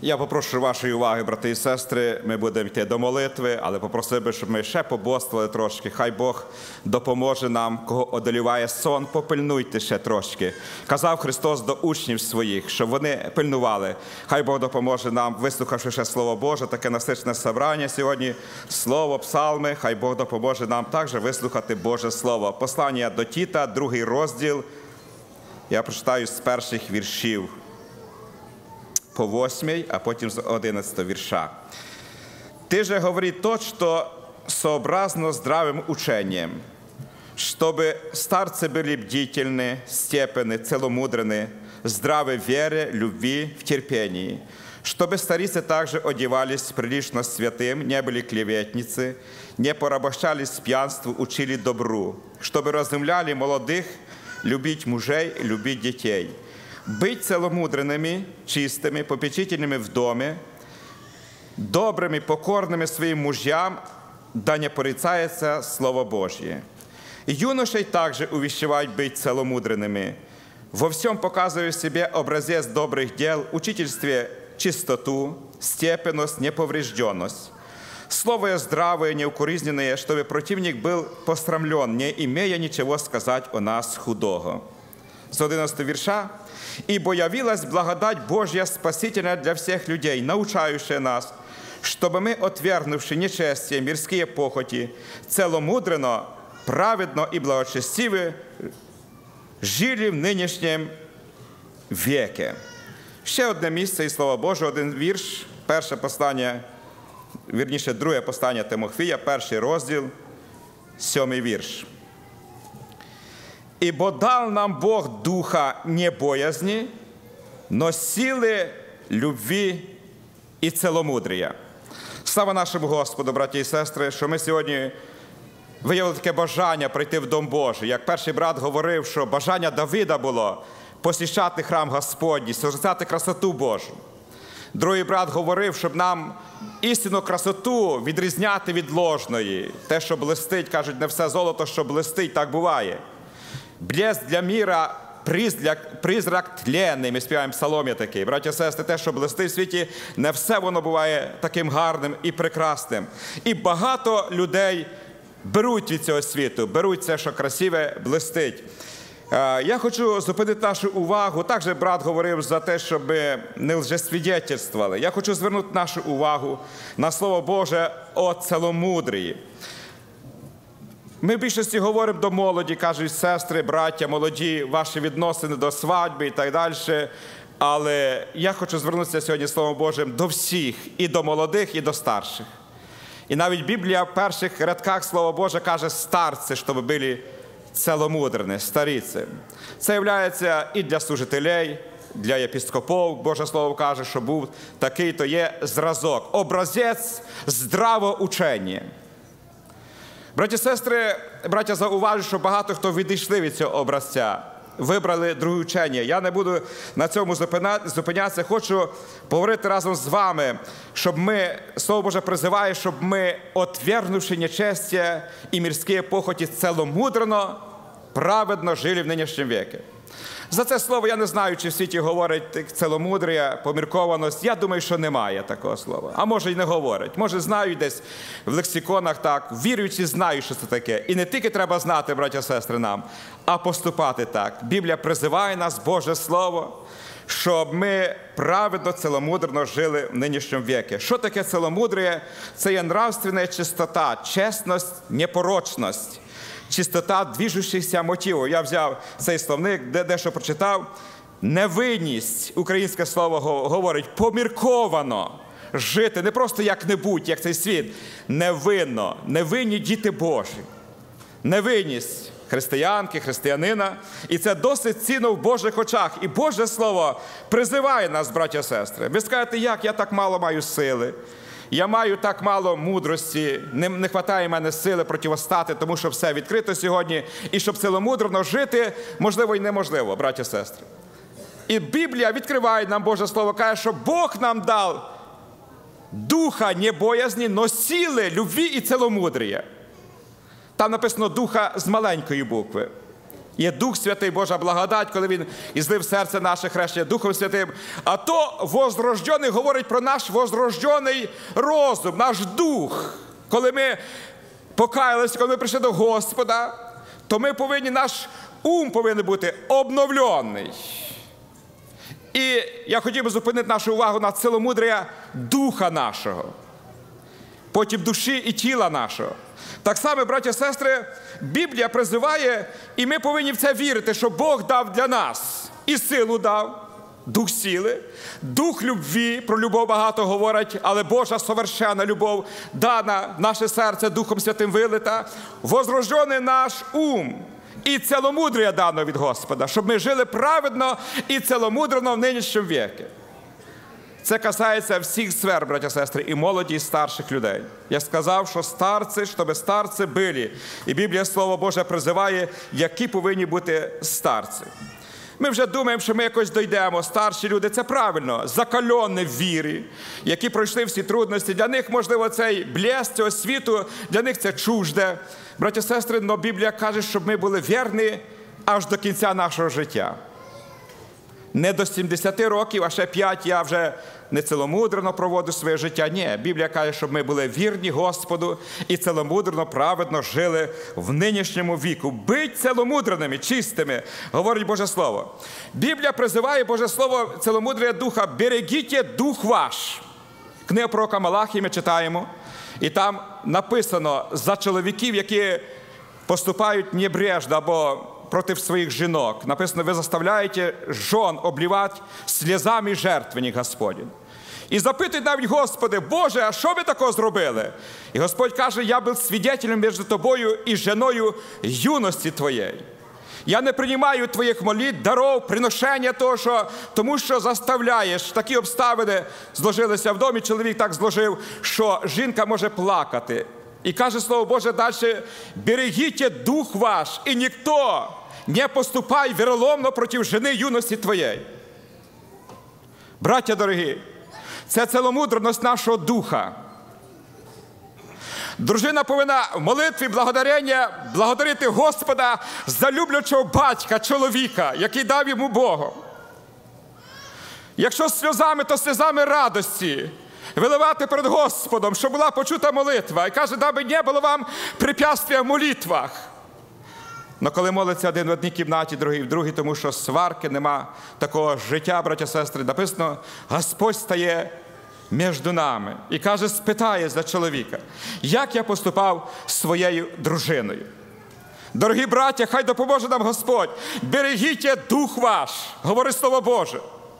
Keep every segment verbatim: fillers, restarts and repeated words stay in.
Я попрошу вашої уваги, брати і сестри, ми будемо йти до молитви, але попросив би, щоб ми ще побоствували трошки. Хай Бог допоможе нам, кого одоліває сон, попильнуйте ще трошки. Казав Христос до учнів своїх, щоб вони пильнували. Хай Бог допоможе нам, вислухавши ще Слово Боже, таке насичне собрання сьогодні, Слово, псалми, хай Бог допоможе нам також вислухати Боже Слово. Послання до Тіта, другий розділ, я прочитаю з перших віршів по восьмий, а потім з одинадцятого вірша. «Ты же говори то, что сообразно здравым учением, чтобы старцы были бдительны, степенны, целомудренны, здравы в вере, любви, в терпении, чтобы старицы также одевались прилично святым, не были клеветницы, не порабощались пьянству, учили добру, чтобы разумляли молодых, любить мужей, любить детей, быть целомудренными, чистыми, попечительными в доме, добрыми, покорными своим мужьям, да не порицается Слово Божье. Юношей также увещевать быть целомудренными, во всем показывая себе образец добрых дел, учительстве чистоту, степенность, неповрежденность. Слово здравое, неукоризненное, чтобы противник был посрамлен, не имея ничего сказать о нас худого». С одиннадцатого вірша. «Ибо явилась благодать Божья спасительная для всех людей, научающая нас, чтобы мы, отвергнувши нечестие, мирские похоти, целомудренно, праведно и благочестиво жили в нинішньому веке». Ще одне місце із Слова Божого, один вірш, перше послання, вірніше, друге послання Тимофія, перший розділ, сьомий вірш. «Ибо дал нам Бог духа не боязни, но силы, любви и целомудрия». Слава нашому Господу, браті і сестри, що ми сьогодні виявили таке бажання прийти в Дом Божий. Як перший брат говорив, що бажання Давида було посіщати храм Господній, созерцати красоту Божу. Другий брат говорив, щоб нам істинну красоту відрізняти від ложної. Те, що блистить, кажуть, не все золото, що блистить, так буває. «Блеск для міра, призрак тленний», ми співаємо в псаломі такий. Браті і сестри, те, що блистить в світі, не все воно буває таким гарним і прекрасним. І багато людей беруть від цього світу, беруть це, що красиве, блистить. Я хочу зупинити нашу увагу. Також брат говорив за те, щоб не лжесвідетельствували. Я хочу звернути нашу увагу на Слово Боже о целомудрії. Ми в більшості говоримо до молоді, кажуть, сестри, браття, молоді, ваші відносини до свадьби і так далі. Але я хочу звернутися сьогодні Словом Божим до всіх, і до молодих, і до старших. І навіть Біблія в перших рядках Слова Боже каже старці, щоб були целомудрені, старіці. Це є і для служителей, для єпископів, Боже Слово каже, що був такий, то є зразок, образець здравого учення. Браті і сестри, браття, зауважу, що багато хто відійшли від цього образця, вибрали друге учення. Я не буду на цьому зупинятися, хочу поговорити разом з вами, щоб ми, Слово Боже призиває, щоб ми, отвергнувши нечестие і мирські похоті, целомудрено, праведно жили в нинішньому віці. За це слово я не знаю, чи в світі говорить целомудрія, поміркованість. Я думаю, що немає такого слова. А може й не говорять. Може знають десь в лексиконах так. Віруючі знають, що це таке. І не тільки треба знати, браття і сестри, нам, а поступати так. Біблія призиває нас, Боже Слово, щоб ми праведно, целомудрено жили в нинішньому віці. Що таке целомудрія? Це є нравственна чистота, чесність, непорочність. Чистота движущихся мотивів. Я взяв цей словник, де дещо прочитав. Невинність, українське слово говорить, помірковано жити, не просто як-небудь, як цей світ. Невинно, невинні діти Божі. Невинність християнки, християнина. І це досить цінно в Божих очах. І Боже Слово призиває нас, браття і сестри. Ви скажете, як я так мало маю сили? Я маю так мало мудрості, не, не вистачає мене сили противостати, тому що все відкрито сьогодні. І щоб ціломудрено жити, можливо і неможливо, браті і сестри. І Біблія відкриває нам Боже Слово, каже, що Бог нам дав духа не боязні, но сили, любві і ціломудрія. Там написано духа з маленької букви. Є Дух Святий, Божа благодать, коли Він ізлив серце наше хрещення Духом Святим. А то возрождений говорить про наш возрождений розум, наш дух. Коли ми покаялися, коли ми прийшли до Господа, то ми повинні, наш ум повинен бути обновлений. І я хотів би зупинити нашу увагу на ціломудрія духа нашого, потім душі і тіла нашого. Так само, браті і сестри, Біблія призиває, і ми повинні в це вірити, що Бог дав для нас і силу дав, дух сили, дух любві, про любов багато говорять, але Божа совершенна любов дана в наше серце Духом Святим вилита, возрождений наш ум і ціломудрія дано від Господа, щоб ми жили праведно і ціломудрено в нинішньому віці. Це касається всіх сфер, браті і сестри, і молоді, і старших людей. Я сказав, що старці, щоб старці були. І Біблія, Слово Боже, призиває, які повинні бути старці. Ми вже думаємо, що ми якось дійдемо. Старші люди – це правильно, закалені в вірі, які пройшли всі трудності. Для них, можливо, цей блеск цього світу, для них це чужде. Браті і сестри, але Біблія каже, щоб ми були вірні аж до кінця нашого життя. Не до сімдесяти років, а ще п'ять я вже не ціломудрено проводу своє життя. Ні, Біблія каже, щоб ми були вірні Господу і ціломудрено, праведно жили в нинішньому віку. Будь ціломудреними, чистими, говорить Боже Слово. Біблія призиває Боже Слово ціломудрія духа. Берегіть дух ваш. Книгу пророка Малахії ми читаємо. І там написано за чоловіків, які поступають небрежно або проти своїх жінок. Написано, ви заставляєте жон обливати сльозами жертвенник Господень. І запитують навіть, Господи, Боже, а що ви такого зробили? І Господь каже, я був свідетелем між тобою і жіною юності твоєї. Я не приймаю твоїх молитв, даров, приношення того, що, тому що заставляєш. Такі обставини зложилися в домі, чоловік так зложив, що жінка може плакати. І каже Слово Боже далі, берегіть дух ваш, і ніхто не поступай віроломно проти жени юності твоєї. Браття дорогі, це ціломудреність нашого духа. Дружина повинна в молитві благодарення благодарити Господа за люблячого батька, чоловіка, який дав йому Богом. Якщо сльозами, то сльозами радості. Виливати перед Господом, щоб була почута молитва. І каже, даби не було вам препятствия в молитвах. Но коли молиться один в одній кімнаті, другий в другій, тому що сварки, нема такого життя, браття, сестри, написано, Господь стає між нами. І каже, спитає за чоловіка, як я поступав з своєю дружиною. Дорогі браття, хай допоможе нам Господь. Берегіть дух ваш, говорить Слово Боже.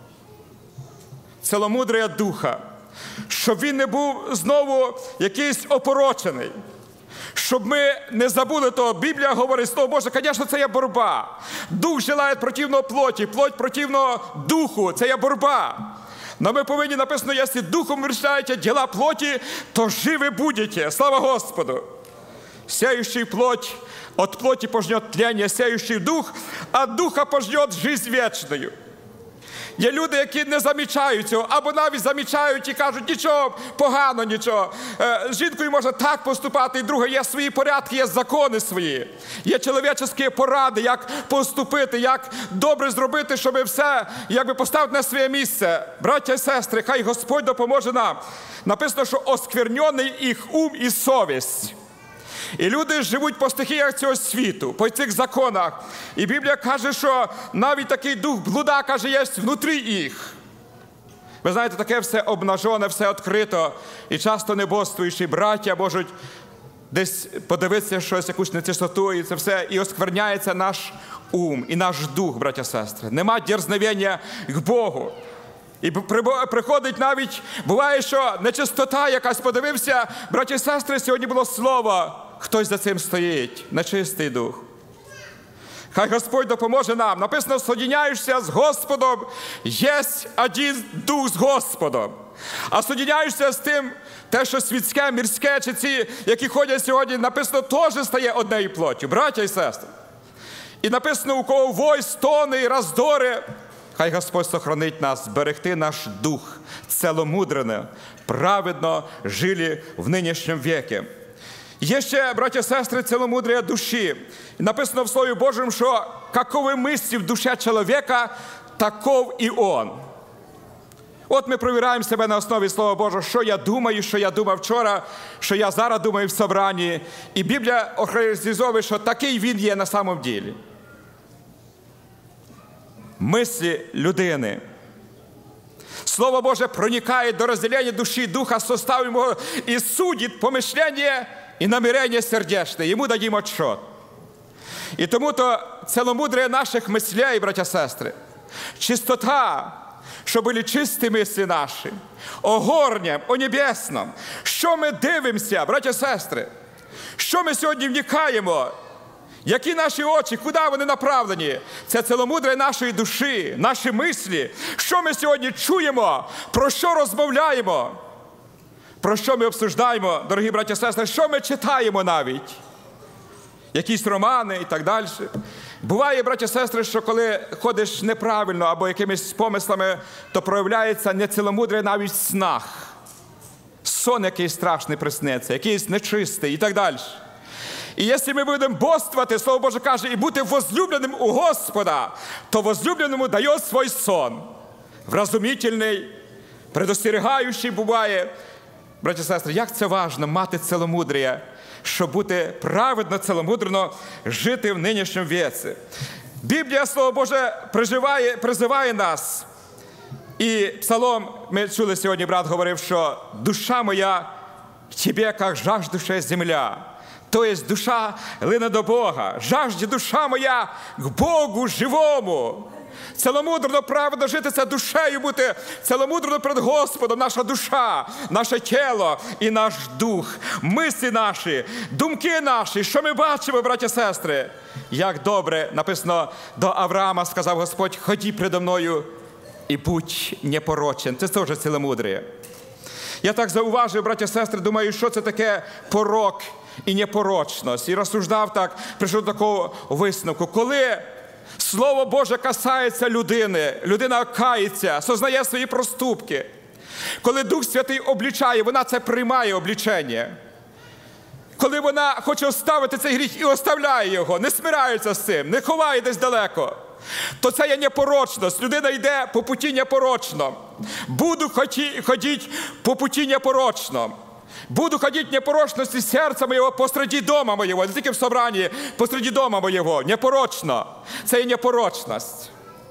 Ціломудрія духа. Щоб він не був знову якийсь опорочений. Щоб ми не забули того. Біблія говорить, Слово Боже, звісно, це є боротьба. Дух желає противного плоті, плоть противного духу. Це є боротьба. Но ми повинні, написано, якщо духом вершаєте діла плоті, то живі будете. Слава Господу! Сеющий плоть, от плоти пожнет тление, сеющий дух, а духа пожнет жизнь вечную. Є люди, які не замічають цього, або навіть замічають і кажуть, нічого, погано, нічого. З жінкою можна так поступати, і друге, є свої порядки, є закони свої. Є чоловічі поради, як поступити, як добре зробити, щоб все, якби поставити на своє місце. Браття і сестри, хай Господь допоможе нам. Написано, що осквернений їх ум і совість. І люди живуть по стихіях цього світу, по цих законах. І Біблія каже, що навіть такий дух блуда, каже, є внутрі їх. Ви знаєте, таке все обнажене, все відкрито. І часто небоствуючі браття можуть десь подивитися щось, якусь нечистоту, і це все, і оскверняється наш ум, і наш дух, браття, сестри. Нема дерзновення к Богу. І приходить навіть, буває, що нечистота якась, подивився, браті і сестри, сьогодні було слово, хтось за цим стоїть, нечистий дух. Хай Господь допоможе нам. Написано, соєдняєшся з Господом, є один дух з Господом. А соєдняєшся з тим, те, що світське, мирське, чи ці, які ходять сьогодні, написано, теж стає однією плоттю, браття і сестри. І написано, у кого вой, стони і роздори, хай Господь сохранить нас, зберегти наш дух, ціломудрено, праведно жили в нинішньому віці. Є ще, браття і сестри, ціломудрія душі. Написано в Слові Божому, що каковы мысли в душе человека, таков и он. От ми провіряємо себе на основі Слова Божого, що я думаю, що я думав вчора, що я зараз думаю в собранні. І Біблія охарактеризовує, що такий він є на самом ділі. Мислі людини. Слово Боже проникає до розділення душі, духа, составу його і судить помишлення і намірення сердечне. Йому дадим отчет. І тому-то целомудрие наших мислей, браття, сестри, чистота, щоб були чисті мислі наші, о горнім, о небесному. Що ми дивимося, браття, сестри? Що ми сьогодні вникаємо? Які наші очі, куди вони направлені? Це целомудрие нашої душі, наші мислі. Що ми сьогодні чуємо? Про що розмовляємо? Про що ми обсуждаємо, дорогі браття, сестри? Що ми читаємо навіть? Якісь романи і так далі. Буває, браття, сестри, що коли ходиш неправильно або якимись помислами, то проявляється нецеломудрие навіть в снах. Сон якийсь страшний присниться, якийсь нечистий і так далі. І якщо ми будемо боствувати, Слово Боже каже, і бути возлюбленим у Господа, то возлюбленому дає свій сон. Вразумительний, предостерігаючий буває. Браті і сестри, як це важливо мати целомудрія, щоб бути праведно, целомудрено, жити в нинішньому віці. Біблія, Слово Боже, призиває, призиває нас. І псалом, ми чули сьогодні, брат говорив, що душа моя в тебе, як жаждущая земля. Тобто душа лине до Бога. Жажде душа моя к Богу живому. Целомудрено, праведно жити – це душею бути. Целомудрено перед Господом наша душа, наше тіло і наш дух. Мислі наші, думки наші. Що ми бачимо, браті і сестри? Як добре написано до Авраама, сказав Господь, ході предо мною і будь непорочен. Це теж целомудрие. Я так зауважив, браті і сестри, думаю, що це таке порок і непорочність. І розсуждав так, прийшов до такого висновку. Коли Слово Боже касається людини, людина кається, сознає свої проступки. Коли Дух Святий облічає, вона це приймає облічення. Коли вона хоче оставити цей гріх і оставляє його, не смирається з цим, не ховає десь далеко, то це є непорочність. Людина йде по путі непорочно. Буду ходити по путі непорочно. Буду ходити в непорочності серця моєго посреди дома моєго, не тільки в собранні, посреди дома моєго, непорочно. Це є непорочність.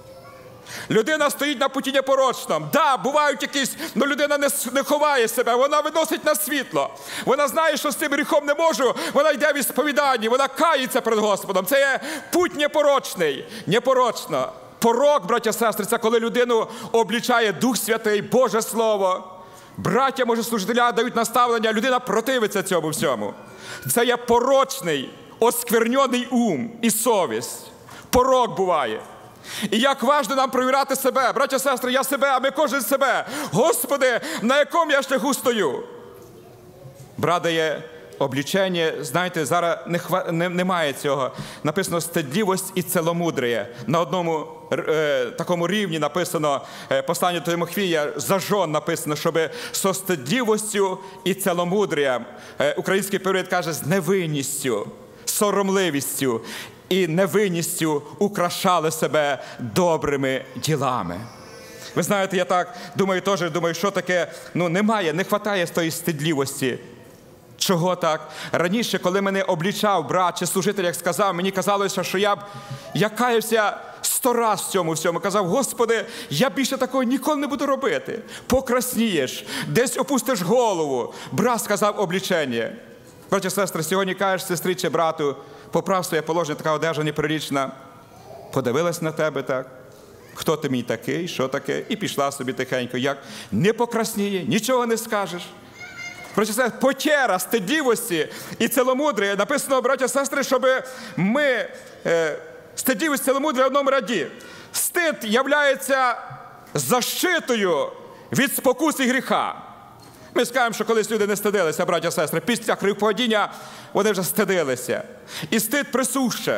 Людина стоїть на путі непорочному. Да, бувають якісь, але людина не, не ховає себе, вона виносить на світло. Вона знає, що з цим гріхом не можу, вона йде в сповіданні, вона кається перед Господом. Це є путь непорочний, непорочно. Порок, браття, сестри, це коли людину облічає Дух Святий, Боже Слово. Браття, може, служителя дають наставлення, людина противиться цьому всьому. Це є порочний, осквернений ум і совість. Порок буває. І як важливо нам провіряти себе. Браття, сестри, я себе, а ми кожен себе. Господи, на якому я шляху стою? Брат дає облічення, знаєте, зараз не хва... не, немає цього. Написано стидливість і целомудрие. На одному е, такому рівні написано, е, послання до Тимофія, зажон написано, щоб со стидливістю і целомудрієм, е, український перевід каже, з невинністю, соромливістю і невинністю украшали себе добрими ділами. Ви знаєте, я так думаю, теж думаю, що таке, ну немає, не вистачає з тої стидливості. Чого так? Раніше, коли мене облічав брат чи служитель, як сказав, мені казалося, що я б, я каявся сто раз в цьому всьому. Казав, Господи, я більше такого ніколи не буду робити. Покраснієш, десь опустиш голову. Брат сказав облічення. Браті, сестри, сьогодні кажеш сестрі чи брату, поправ своє положення, така одежа неприлічна. Подивилась на тебе так. Хто ти мій такий, що таке? І пішла собі тихенько. Як не покрасніє, нічого не скажеш. Браті, сестри, потєра стидливості і целомудрія. Написано, браті, сестри, щоб ми е, стидливість, целомудрія в одному ряді. Стид являється защитою від спокус і гріха. Ми скажемо, що колись люди не стидилися, браті, сестри. Після гріхопадіння вони вже стидилися. І стид присуще.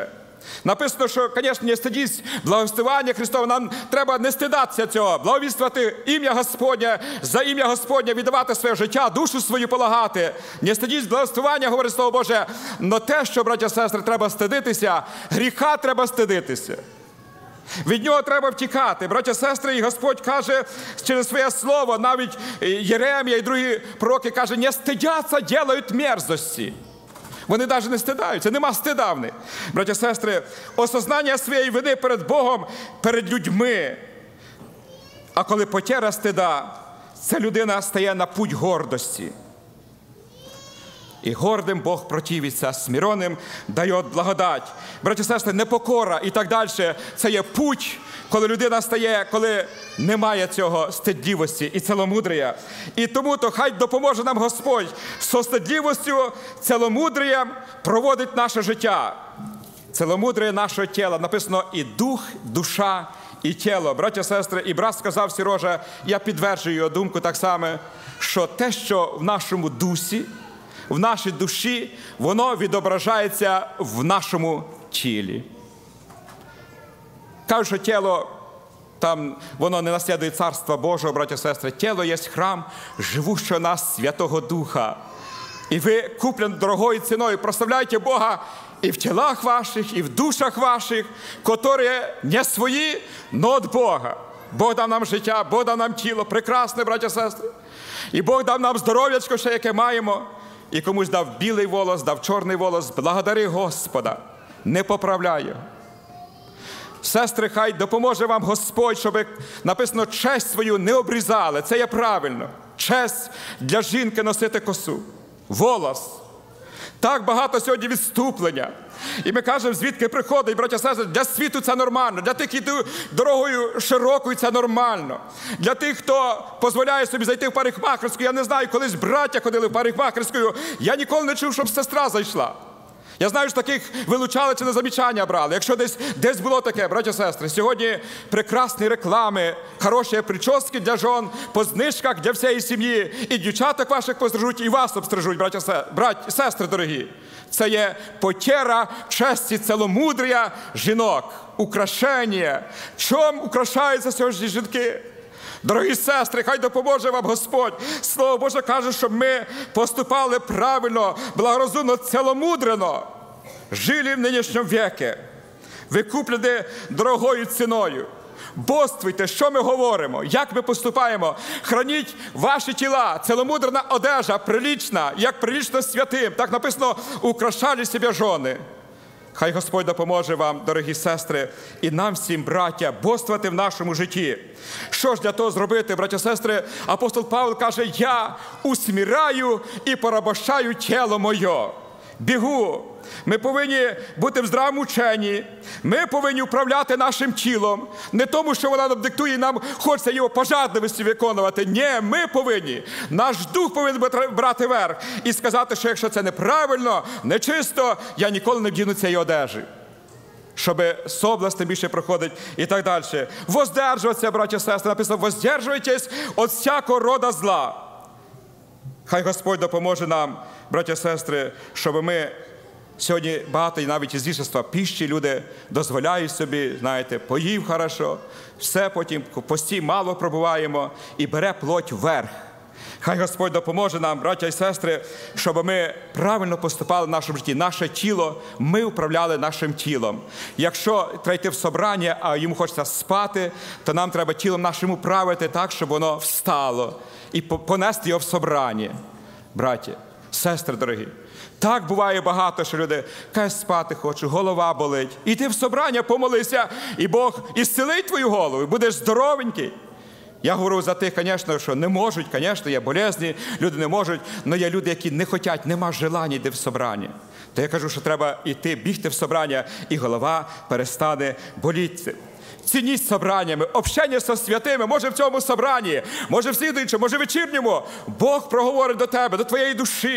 Написано, що, звісно, не стидіть благовістування Христова. Нам треба не стидатися цього, благовіствувати ім'я Господнє, за ім'я Господнє віддавати своє життя, душу свою полагати. Не стидіть благовістування, говорить Слово Боже. Но те, що, браття і сестри, треба стидитися, гріха треба стидитися. Від нього треба втікати. Браття і сестри, і Господь каже через своє слово, навіть Єремія і другі пророки каже, не стидяться, делають мерзості. Вони навіть не стидаються, нема стида в них. Браття і сестри, осознання своєї вини перед Богом, перед людьми. А коли потєра стида, ця людина стає на путь гордості. І гордим Бог противиться, смиренним дає благодать. Браття і сестри, непокора і так далі – це є путь, коли людина стає, коли немає цього стидливості і ціломудрія. І тому то хай допоможе нам Господь со стидливістю, ціломудрієм проводить наше життя. Ціломудріє нашого тіла. Написано і дух, душа, і тіло. Браття і сестри, і брат сказав Сірожа, я підтверджую його думку так само, що те, що в нашому дусі, в нашій душі, воно відображається в нашому тілі. Кажуть, що тіло, там, воно не наслідує Царства Божого, браття і сестри. Тіло є храм живущого нас Святого Духа. І ви, куплені дорогою ціною, прославляйте Бога і в тілах ваших, і в душах ваших, котрі не свої, но від Бога. Бог дав нам життя, Бог дав нам тіло, прекрасне, браття і сестри. І Бог дав нам здоров'ячко ще, яке маємо. І комусь дав білий волос, дав чорний волос. Благодари Господа, не поправляй його. Сестри, хай допоможе вам Господь, щоб, написано, честь свою не обрізали. Це є правильно. Честь для жінки носити косу. Волос. Так багато сьогодні відступлення. І ми кажемо, звідки приходить, браття і сестри, для світу це нормально. Для тих, які йдуть дорогою широкою, це нормально. Для тих, хто дозволяє собі зайти в парикмахерську, я не знаю, колись браття ходили в парикмахерську, я ніколи не чув, щоб сестра зайшла. Я знаю, що таких вилучали чи на замічання брали. Якщо десь, десь було таке, браття і сестри, сьогодні прекрасні реклами, хороші прически для жон, по знижках для всієї сім'ї. І дівчаток ваших пострижуть, і вас обстрижуть, браття, браття, сестри дорогі. Це є потєра честі, ціломудрія жінок, украшення. Чом украшаються сьогодні жінки? Дорогі сестри, хай допоможе вам Господь. Слово Боже каже, щоб ми поступали правильно, благорозумно, ціломудрено. Жили в нинішньому віці. Ви куплені дорогою ціною. Боствуйте, що ми говоримо, як ми поступаємо. Храніть ваші тіла, ціломудрена одежа, прилічна, як прилічно святим. Так написано, украшали себе жони. Хай Господь допоможе вам, дорогі сестри, і нам всім, браття, боствувати в нашому житті. Що ж для того зробити, браття, сестри? Апостол Павло каже, я усміряю і порабощаю тіло моє. Бігу. Ми повинні бути в здравому ученні. Ми повинні управляти нашим тілом. Не тому, що вона нам диктує, нам хочеться його пожадливості виконувати. Ні, ми повинні. Наш дух повинен брати верх і сказати, що якщо це неправильно, нечисто, я ніколи не вдіну цієї одежі. Щоб соблазн тим більше проходить і так далі. Воздержуватися, браття і сестри, написано, воздержуйтесь від всякого рода зла. Хай Господь допоможе нам, браття і сестри, щоб ми сьогодні багато і навіть із зішества піщі люди дозволяють собі, знаєте, поїв хорошо, все потім пості мало пробуваємо і бере плоть вверх. Хай Господь допоможе нам, браття і сестри, щоб ми правильно поступали в нашому житті. Наше тіло, ми управляли нашим тілом. Якщо треба йти в собрання, а йому хочеться спати, то нам треба тілом нашим управити так, щоб воно встало і понести його в собрання. Браття, сестри дорогі, так буває багато, що люди кажуть, спати хочу, голова болить. Іди в собрання, помолися, і Бог ісцелить твою голову, і будеш здоровенький. Я говорю за тих, звісно, що не можуть, звісно, є болезні, люди не можуть, але є люди, які не хочуть, нема желання йти в собрання. То я кажу, що треба йти, бігти в собрання, і голова перестане боліти. Цінність собраннями, общення зі святими, може в цьому собранні, може в слідуючому, може в вечірньому. Бог проговорить до тебе, до твоєї душі.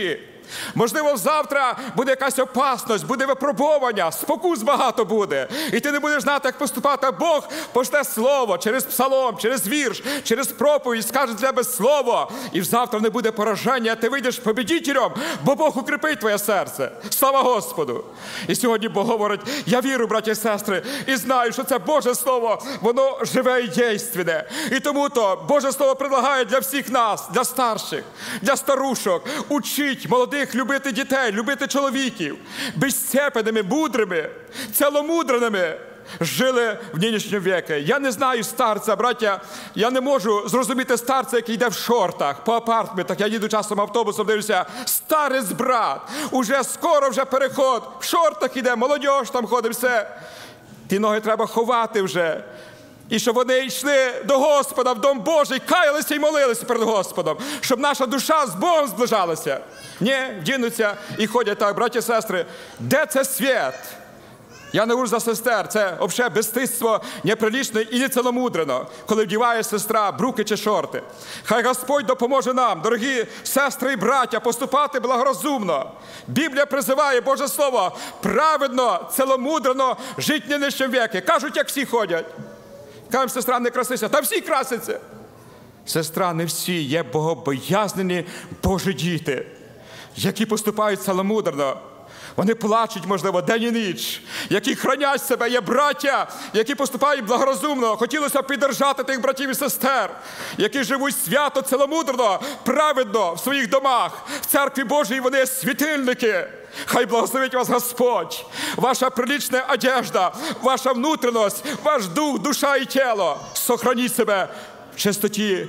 Можливо, завтра буде якась опасність, буде випробування, спокус багато буде. І ти не будеш знати, як поступати. Бог пошле слово через псалом, через вірш, через проповідь, скаже для тебе слово. І завтра не буде пораження, а ти вийдеш победителем, бо Бог укріпить твоє серце. Слава Господу! І сьогодні Бог говорить, я вірю, браті і сестри, і знаю, що це Боже Слово, воно живе і дійственне. І тому то Боже Слово предлагає для всіх нас, для старших, для старушок, учить молодих любити дітей, любити чоловіків, безцепеними, мудрими, ціломудреними жили в нинішньому віку. Я не знаю старця, браття, я не можу зрозуміти старця, який йде в шортах, по апартментах. Я їду часом автобусом, дивлюся, старець брат, уже скоро вже переход, в шортах іде, молодь там ходить, все. Ті ноги треба ховати вже. І щоб вони йшли до Господа, в Дом Божий, каялися і молилися перед Господом, щоб наша душа з Богом зближалася. Ні, вдінуться і ходять так, браті і сестри, де це світ? Я не говорю за сестер, це взагалі безстидство неприлічне і неціломудрено, коли вдіває сестра бруки чи шорти. Хай Господь допоможе нам, дорогі сестри і браття, поступати благорозумно. Біблія призиває, Боже Слово, праведно, ціломудрено жити в нинішньому віці. Кажуть, як всі ходять. Кажуть, сестра, не красися. Та всі красяться. Сестра, не всі. Є богобоязнені Божі діти, які поступають ціломудрено. Вони плачуть, можливо, день і ніч, які хранять себе. Є браття, які поступають благорозумно. Хотілося б піддержати тих братів і сестер, які живуть свято, ціломудрено, праведно в своїх домах. В Церкві Божій вони світильники. Хай благословить вас Господь. Ваша прилична одежда, ваша внутрішність, ваш дух, душа і тіло. Сохраніть себе в чистоті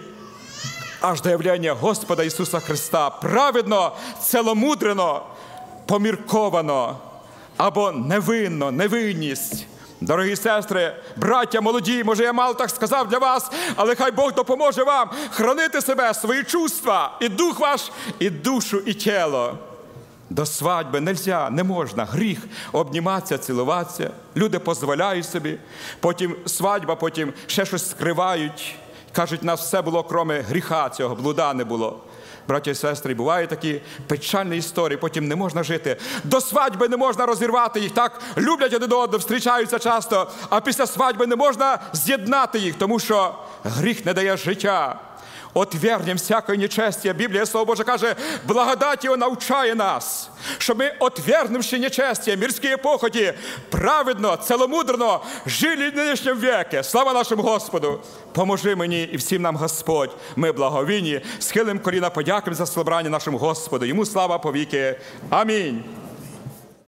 аж до явлення Господа Ісуса Христа. Праведно, ціломудрено, помірковано або невинно, невинність. Дорогі сестри, браття молоді, може я мало так сказав для вас, але хай Бог допоможе вам хранити себе, свої чувства, і дух ваш, і душу, і тіло. До свадьби нельзя, не можна, гріх обніматися, цілуватися. Люди дозволяють собі, потім свадьба, потім ще щось скривають. Кажуть, у нас все було, крім гріха цього, блуда не було. Браті і сестри, бувають такі печальні історії, потім не можна жити. До свадьби не можна розірвати їх, так люблять один одного, зустрічаються часто, а після свадьби не можна з'єднати їх, тому що гріх не дає життя. Отвергнем всякої нечестя. Біблія, Слово Боже, каже, благодать Його навчає нас, щоб ми, отвергнувши нечестя, мирські похоті, праведно, ціломудрено жили в нинішньому віці. Слава нашому Господу! Поможи мені і всім нам, Господь. Ми благовінні, схилим коліна, подякуємо за славлення нашому Господу. Йому слава повіки. Амінь.